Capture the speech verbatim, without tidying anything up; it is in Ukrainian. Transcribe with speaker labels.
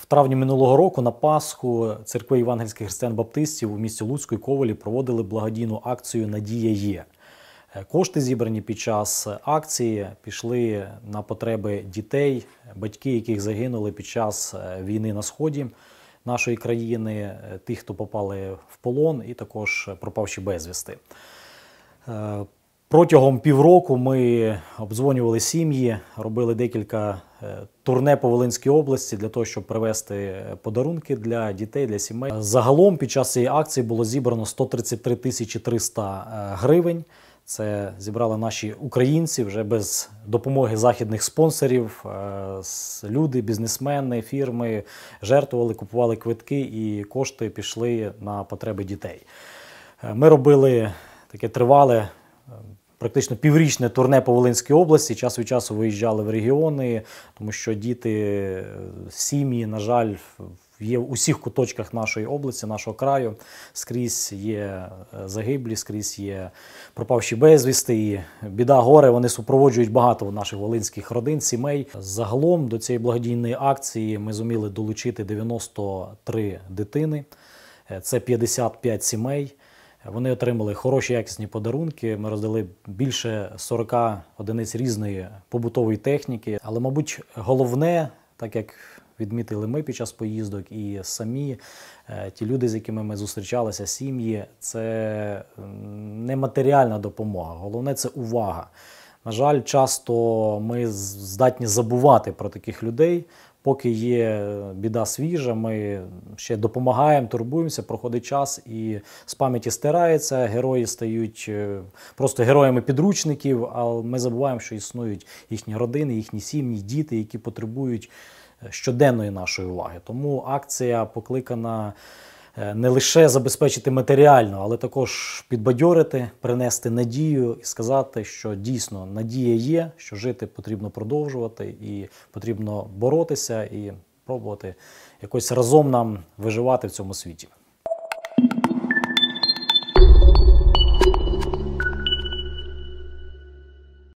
Speaker 1: В травні минулого року на Пасху церкви євангельських християн-баптистів у місті Луцьку і Ковелі проводили благодійну акцію «Надія є». Кошти, зібрані під час акції, пішли на потреби дітей, батьки яких загинули під час війни на сході нашої країни, тих, хто попали в полон, і також пропавші безвісти. Протягом півроку ми обдзвонювали сім'ї, робили декілька турне по Волинській області для того, щоб привезти подарунки для дітей, для сімей. Загалом під час цієї акції було зібрано сто тридцять три тисячі триста гривень. Це зібрали наші українці вже без допомоги західних спонсорів. Люди, бізнесмени, фірми жертвували, купували квитки і кошти пішли на потреби дітей. Ми робили таке тривале, практично піврічне турне по Волинській області, час від часу виїжджали в регіони, тому що діти, сім'ї, на жаль, є в усіх куточках нашої області, нашого краю. Скрізь є загиблі, скрізь є пропавші безвісти. І біда, горе, вони супроводжують багато наших волинських родин, сімей. Загалом до цієї благодійної акції ми зуміли долучити дев'яносто три дитини. Це п'ятдесят п'ять сімей. Вони отримали хороші, якісні подарунки. Ми роздали більше сорока одиниць різної побутової техніки. Але, мабуть, головне, так як відмітили ми під час поїздок і самі ті люди, з якими ми зустрічалися, сім'ї, це не матеріальна допомога. Головне – це увага. На жаль, часто ми здатні забувати про таких людей. Поки є біда свіжа, ми ще допомагаємо, турбуємося, проходить час і з пам'яті стирається, герої стають просто героями підручників, а ми забуваємо, що існують їхні родини, їхні сім'ї, діти, які потребують щоденної нашої уваги. Тому акція покликана не лише забезпечити матеріально, але також підбадьорити, принести надію і сказати, що дійсно надія є, що жити потрібно продовжувати і потрібно боротися і пробувати якось разом нам виживати в цьому світі.